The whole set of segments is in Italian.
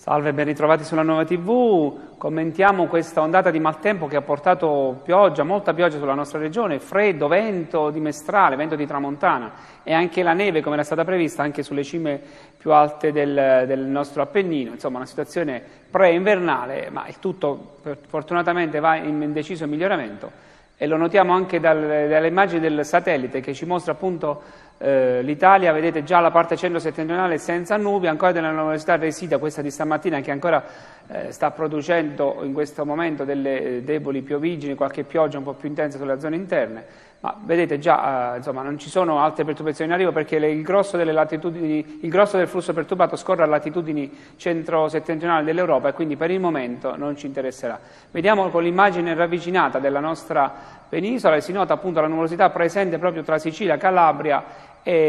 Salve, ben ritrovati sulla Nuova TV. Commentiamo questa ondata di maltempo che ha portato pioggia, molta pioggia sulla nostra regione, freddo, vento di mestrale, vento di tramontana e anche la neve, come era stata prevista, anche sulle cime più alte del nostro Appennino. Insomma, una situazione pre-invernale, ma il tutto fortunatamente va in deciso miglioramento. E lo notiamo anche dalle immagini del satellite che ci mostra appunto l'Italia, vedete già la parte centro-settentrionale senza nubi, ancora della nuvolosità residua, questa di stamattina che ancora sta producendo in questo momento delle deboli pioviggini, qualche pioggia un po' più intensa sulle zone interne, ma vedete già insomma non ci sono altre perturbazioni in arrivo perché il grosso delle latitudini, il grosso del flusso perturbato scorre a latitudini centro-settentrionali dell'Europa e quindi per il momento non ci interesserà. Vediamo con l'immagine ravvicinata della nostra penisola e si nota appunto la nuvolosità presente proprio tra Sicilia, Calabria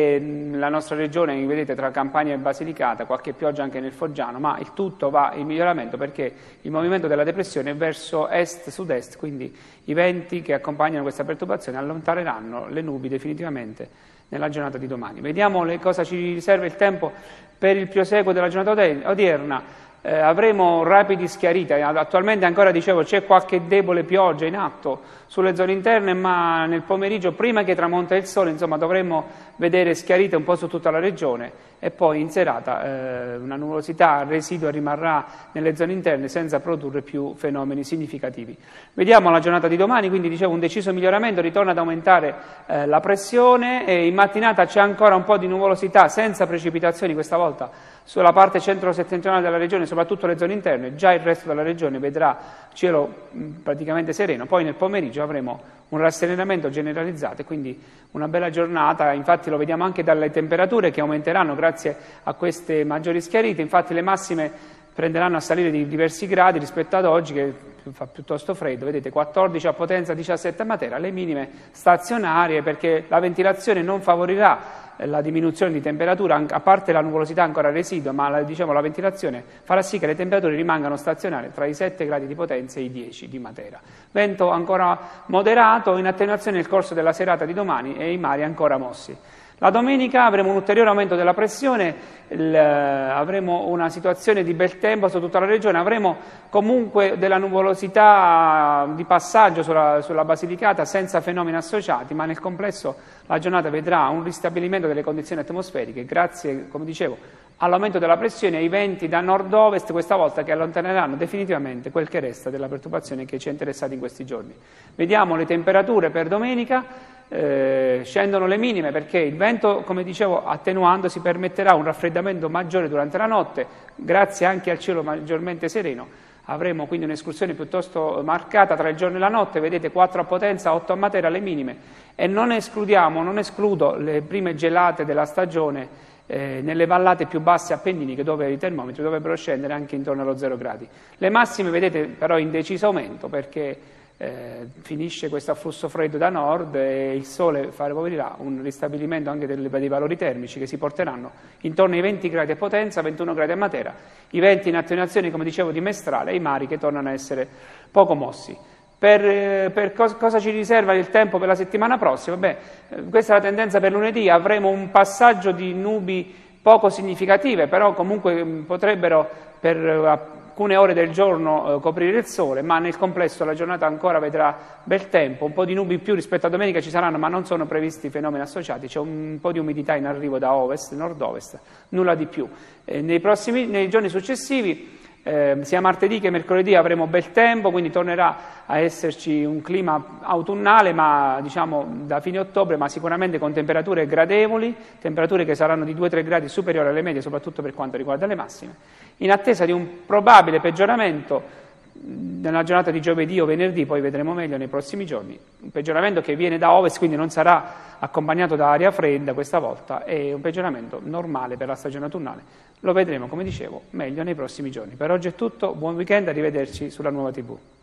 e la nostra regione, vedete, tra Campania e Basilicata, qualche pioggia anche nel Foggiano, ma il tutto va in miglioramento perché il movimento della depressione è verso est-sud-est, quindi i venti che accompagnano questa perturbazione allontaneranno le nubi definitivamente nella giornata di domani. Vediamo cosa ci riserva il tempo per il proseguo della giornata odierna. Avremo rapidi schiarite, attualmente ancora dicevo c'è qualche debole pioggia in atto sulle zone interne, ma nel pomeriggio prima che tramonta il sole insomma dovremmo vedere schiarite un po' su tutta la regione e poi in serata una nuvolosità residua rimarrà nelle zone interne senza produrre più fenomeni significativi. Vediamo la giornata di domani, quindi dicevo un deciso miglioramento, ritorna ad aumentare la pressione e in mattinata c'è ancora un po' di nuvolosità senza precipitazioni questa volta sulla parte centro-settentrionale della regione, soprattutto le zone interne, già il resto della regione vedrà cielo praticamente sereno, poi nel pomeriggio avremo un rasserenamento generalizzato e quindi una bella giornata, infatti lo vediamo anche dalle temperature che aumenteranno grazie a queste maggiori schiarite, infatti le massime prenderanno a salire di diversi gradi rispetto ad oggi che fa piuttosto freddo, vedete 14 a Potenza, 17 a Matera, le minime stazionarie perché la ventilazione non favorirà la diminuzione di temperatura, a parte la nuvolosità ancora residua, ma diciamo, la ventilazione farà sì che le temperature rimangano stazionarie tra i 7 gradi di Potenza e i 10 di Matera. Vento ancora moderato, in attenuazione nel corso della serata di domani e i mari ancora mossi. La domenica avremo un ulteriore aumento della pressione, avremo una situazione di bel tempo su tutta la regione, avremo comunque della nuvolosità di passaggio sulla Basilicata senza fenomeni associati, ma nel complesso la giornata vedrà un ristabilimento delle condizioni atmosferiche grazie, come dicevo, all'aumento della pressione e ai venti da nord-ovest questa volta che allontaneranno definitivamente quel che resta della perturbazione che ci è interessata in questi giorni. Vediamo le temperature per domenica. Scendono le minime perché il vento, come dicevo, attenuandosi permetterà un raffreddamento maggiore durante la notte, grazie anche al cielo maggiormente sereno. Avremo quindi un'escursione piuttosto marcata tra il giorno e la notte, vedete 4 a Potenza, 8 a Matera le minime e non escludo le prime gelate della stagione nelle vallate più basse appenniniche dove i termometri dovrebbero scendere anche intorno allo 0 gradi. Le massime vedete però in deciso aumento perché finisce questo afflusso freddo da nord e il sole favorirà un ristabilimento anche dei valori termici che si porteranno intorno ai 20 gradi a Potenza, 21 gradi a Matera, i venti in attenuazione come dicevo di mestrale e i mari che tornano a essere poco mossi. Cosa ci riserva il tempo per la settimana prossima? Questa è la tendenza per lunedì, avremo un passaggio di nubi poco significative, però comunque potrebbero per alcune ore del giorno coprire il sole, ma nel complesso la giornata ancora vedrà bel tempo, un po' di nubi in più rispetto a domenica ci saranno, ma non sono previsti fenomeni associati, c'è un po' di umidità in arrivo da ovest, nord-ovest, nulla di più. Nei giorni successivi, sia martedì che mercoledì avremo bel tempo, quindi tornerà a esserci un clima autunnale, ma diciamo da fine ottobre, ma sicuramente con temperature gradevoli, temperature che saranno di 2-3 gradi superiori alle medie, soprattutto per quanto riguarda le massime, in attesa di un probabile peggioramento nella giornata di giovedì o venerdì, poi vedremo meglio nei prossimi giorni, un peggioramento che viene da ovest, quindi non sarà accompagnato da aria fredda questa volta, è un peggioramento normale per la stagione autunnale. Lo vedremo, come dicevo, meglio nei prossimi giorni. Per oggi è tutto, buon weekend, arrivederci sulla Nuova TV.